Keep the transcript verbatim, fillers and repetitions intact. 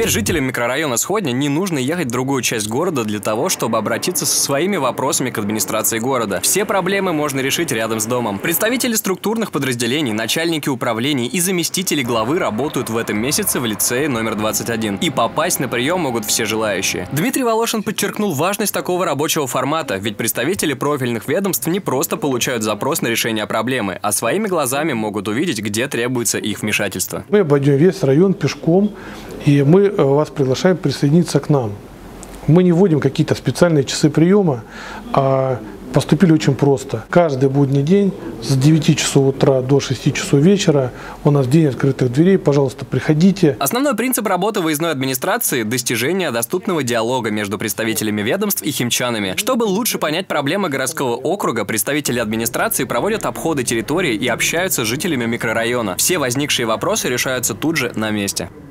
Теперь жителям микрорайона Сходня не нужно ехать в другую часть города для того, чтобы обратиться со своими вопросами к администрации города. Все проблемы можно решить рядом с домом. Представители структурных подразделений, начальники управлений и заместители главы работают в этом месяце в лицее номер двадцать один. И попасть на прием могут все желающие. Дмитрий Волошин подчеркнул важность такого рабочего формата, ведь представители профильных ведомств не просто получают запрос на решение проблемы, а своими глазами могут увидеть, где требуется их вмешательство. Мы обойдем весь район пешком, и мы вас приглашаем присоединиться к нам. Мы не вводим какие-то специальные часы приема, а поступили очень просто. Каждый будний день с девяти часов утра до шести часов вечера у нас день открытых дверей. Пожалуйста, приходите. Основной принцип работы выездной администрации – достижение доступного диалога между представителями ведомств и химчанами. Чтобы лучше понять проблемы городского округа, представители администрации проводят обходы территории и общаются с жителями микрорайона. Все возникшие вопросы решаются тут же на месте.